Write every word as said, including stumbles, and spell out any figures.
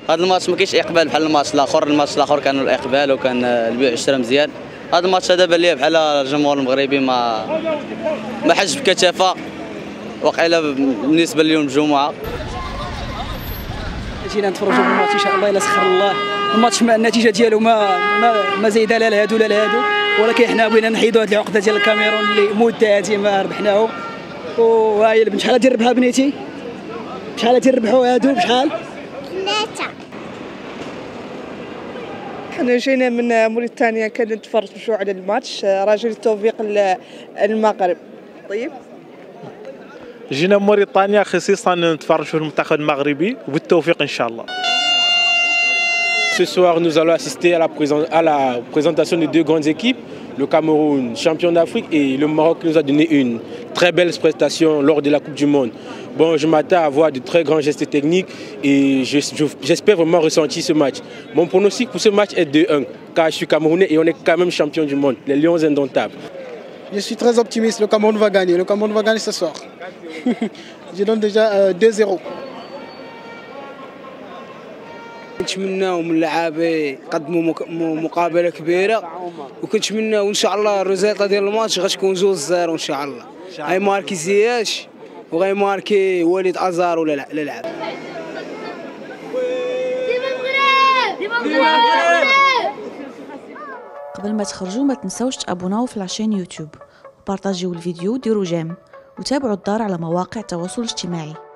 هذا الماتش ما كاينش اقبال بحال الماتش الاخر، الماتش الاخر كان الاقبال وكان البيع والشراء مزيان. هذا الماتش هذا بان ليا بحال الجمهور المغربي ما ما حاجش بكثافه وقيله بالنسبه لليوم الجمعه. جينا نتفرجوا في الماتش ان شاء الله الا سخر الله. الماتش النتيجه ديالو ما ما, ما زايده لا لهادو لا لهادو، ولكن حنا بغينا نحيدوا هذه العقده ديال الكاميرون اللي مده هذه ما ربحناهم. وهاي بشحال غادي نربحها بنيتي؟ بشحال غادي نربحوا هادو بشحال؟ ثلاثة. حنا جينا من موريتانيا كنتفرجوا على الماتش، رجل التوفيق المغرب. طيب جينا من موريتانيا خصيصا نتفرجوا في المنتخب المغربي وبالتوفيق ان شاء الله. Ce soir, nous allons assister à la, à la présentation de deux grandes équipes, le Cameroun, champion d'Afrique, et le Maroc qui nous a donné une très belle prestation lors de la Coupe du Monde. Bon, je m'attends à voir de très grands gestes techniques et j'espère vraiment ressentir ce match. Mon pronostic pour ce match est deux un, car je suis camerounais et on est quand même champion du monde, les Lions indomptables. Je suis très optimiste, le Cameroun va gagner, le Cameroun va gagner ce soir. Je donne déjà euh, deux zéro. كنتمناو من اللعابه يقدموا مقابله كبيره، وكنتمناو ان شاء الله الريزلت ديال الماتش غتكون جوج زيرو ان شاء الله. غيماركي زياش وغيماركي وليد ازار ولا لا لعب. قبل ما تخرجوا ما تنسوش تابوناو في لاشين يوتيوب وبارطاجيو الفيديو وديروا جيم وتابعوا الدار على مواقع التواصل الاجتماعي.